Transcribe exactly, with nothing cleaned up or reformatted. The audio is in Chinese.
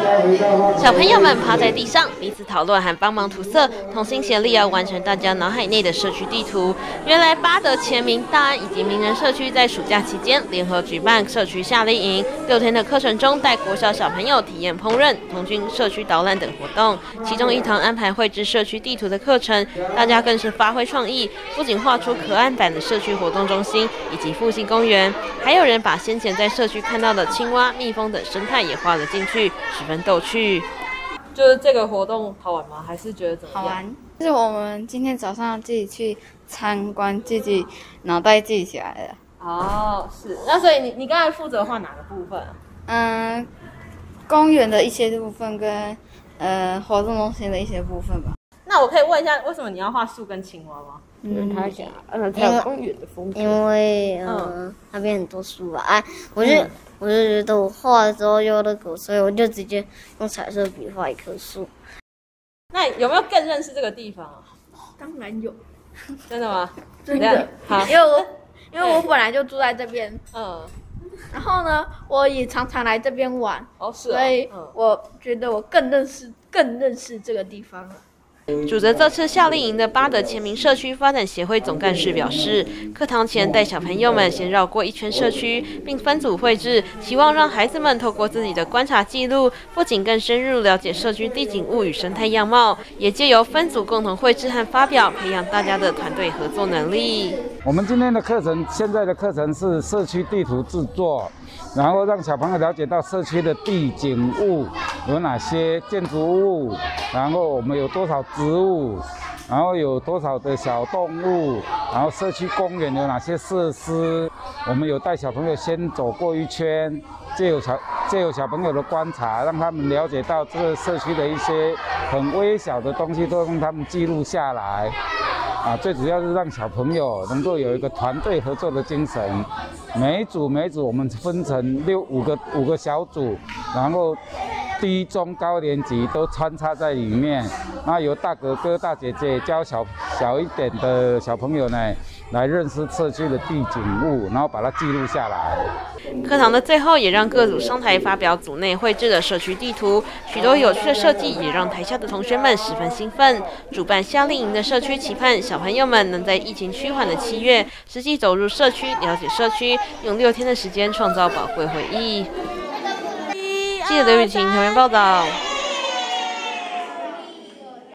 小朋友们趴在地上，彼此讨论和帮忙涂色，同心协力要完成大家脑海内的社区地图。原来八德、前民、大安以及名人社区在暑假期间联合举办社区夏令营，六天的课程中带国小小朋友体验烹饪、童军社区导览等活动。其中一堂安排绘制社区地图的课程，大家更是发挥创意，不仅画出可爱版的社区活动中心以及复兴公园，还有人把先前在社区看到的青蛙、蜜蜂等生态也画了进去，十分逗趣。就是这个活动好玩吗？还是觉得怎么样？ 好玩。就是我们今天早上自己去参观，自己脑袋记起来的。 哦，是。那所以你你刚才负责画哪个部分啊？ 嗯，公园的一些部分跟呃活动中心的一些部分吧。 那我可以问一下，为什么你要画树跟青蛙吗？ 因为他想，呃，他有公园的风格。 因为嗯、呃，那边很多树啊，啊，我就、嗯、我就觉得我画了之后有那个，所以我就直接用彩色笔画一棵树。 那有没有更认识这个地方啊？ 当然有。 真的吗？ 真的。 好，因为我因为我本来就住在这边， 嗯， 然后呢，我也常常来这边玩， 哦是哦， 所以我觉得我更认识更认识这个地方了。 主责这次夏令营的八德前民社区发展协会总干事表示，课堂前带小朋友们先绕过一圈社区，并分组绘制，希望让孩子们透过自己的观察记录，不仅更深入了解社区地景物与生态样貌，也借由分组共同绘制和发表，培养大家的团队合作能力。 我们今天的课程，现在的课程是社区地图制作，然后让小朋友了解到社区的地景物有哪些建筑物，然后我们有多少植物，然后有多少的小动物，然后社区公园有哪些设施，我们有带小朋友先走过一圈，借由小借由小朋友的观察，让他们了解到这个社区的一些很微小的东西，都让他们记录下来。啊，最主要是让小朋友能够有一个团队合作的精神。每一组每一组我们分成六五个五个小组，然后低中高年级都穿插在里面。那由大哥哥大姐姐教小小一点的小朋友呢，来认识社区的地景物，然后把它记录下来。 课堂的最后也让各组上台发表组内绘制的社区地图，许多有趣的设计也让台下的同学们十分兴奋。主办夏令营的社区期盼小朋友们能在疫情趋缓的七月，实际走入社区，了解社区，用六天的时间创造宝贵回忆。记者刘雨晴，台湾报道。